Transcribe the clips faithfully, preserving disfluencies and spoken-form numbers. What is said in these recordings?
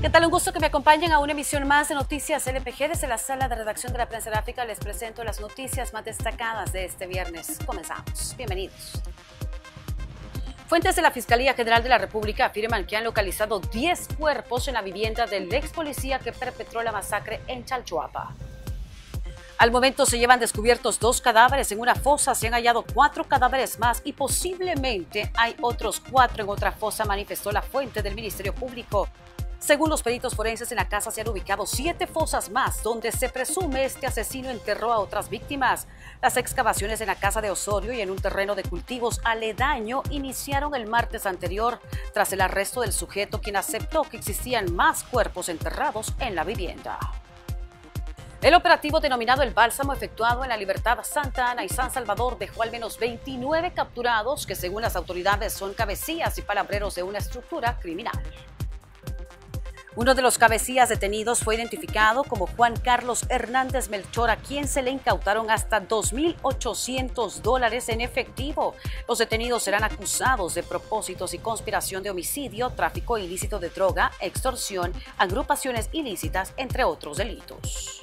¿Qué tal? Un gusto que me acompañen a una emisión más de Noticias L P G. Desde la sala de redacción de la Prensa Gráfica les presento las noticias más destacadas de este viernes. Comenzamos. Bienvenidos. Fuentes de la Fiscalía General de la República afirman que han localizado diez cuerpos en la vivienda del ex policía que perpetró la masacre en Chalchuapa. Al momento se llevan descubiertos dos cadáveres en una fosa, se han hallado cuatro cadáveres más y posiblemente hay otros cuatro en otra fosa, manifestó la fuente del Ministerio Público. Según los peritos forenses, en la casa se han ubicado siete fosas más, donde se presume este asesino enterró a otras víctimas. Las excavaciones en la casa de Osorio y en un terreno de cultivos aledaño iniciaron el martes anterior, tras el arresto del sujeto, quien aceptó que existían más cuerpos enterrados en la vivienda. El operativo denominado El Bálsamo, efectuado en la Libertad, Santa Ana y San Salvador, dejó al menos veintinueve capturados que, según las autoridades, son cabecillas y palabreros de una estructura criminal. Uno de los cabecillas detenidos fue identificado como Juan Carlos Hernández Melchor, a quien se le incautaron hasta dos mil ochocientos dólares en efectivo. Los detenidos serán acusados de propósitos y conspiración de homicidio, tráfico ilícito de droga, extorsión, agrupaciones ilícitas, entre otros delitos.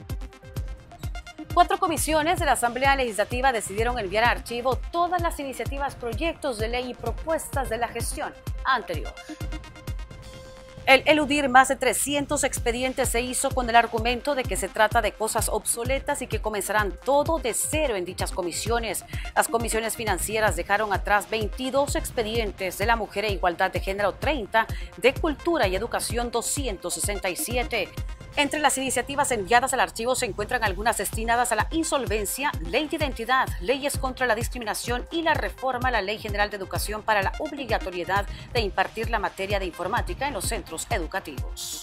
Cuatro comisiones de la Asamblea Legislativa decidieron enviar a archivo todas las iniciativas, proyectos de ley y propuestas de la gestión anterior. El eludir más de trescientos expedientes se hizo con el argumento de que se trata de cosas obsoletas y que comenzarán todo de cero en dichas comisiones. Las comisiones financieras dejaron atrás veintidós expedientes, de la mujer e igualdad de género treinta, de cultura y educación doscientos sesenta y siete. Entre las iniciativas enviadas al archivo se encuentran algunas destinadas a la insolvencia, ley de identidad, leyes contra la discriminación y la reforma a la Ley General de Educación para la obligatoriedad de impartir la materia de informática en los centros educativos.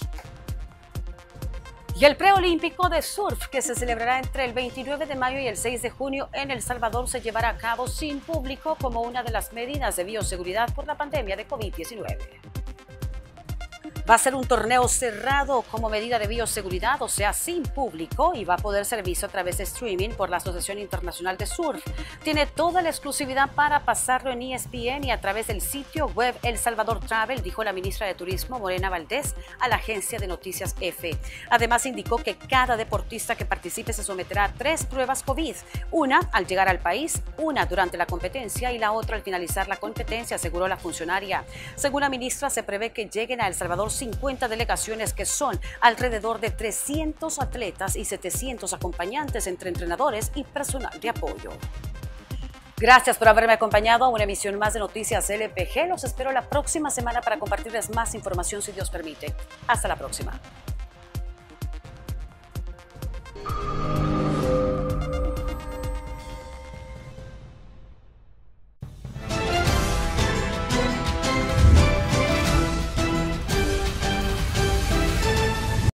Y el preolímpico de surf, que se celebrará entre el veintinueve de mayo y el seis de junio en El Salvador, se llevará a cabo sin público como una de las medidas de bioseguridad por la pandemia de COVID diecinueve. Va a ser un torneo cerrado como medida de bioseguridad, o sea, sin público, y va a poder ser visto a través de streaming por la Asociación Internacional de Surf. Tiene toda la exclusividad para pasarlo en E S P N y a través del sitio web El Salvador Travel, dijo la ministra de Turismo, Morena Valdés, a la agencia de noticias EFE. Además, indicó que cada deportista que participe se someterá a tres pruebas COVID, una al llegar al país, una durante la competencia y la otra al finalizar la competencia, aseguró la funcionaria. Según la ministra, se prevé que lleguen a El Salvador cincuenta delegaciones, que son alrededor de trescientos atletas y setecientos acompañantes entre entrenadores y personal de apoyo. Gracias por haberme acompañado a una emisión más de Noticias L P G. Los espero la próxima semana para compartirles más información, si Dios permite. Hasta la próxima.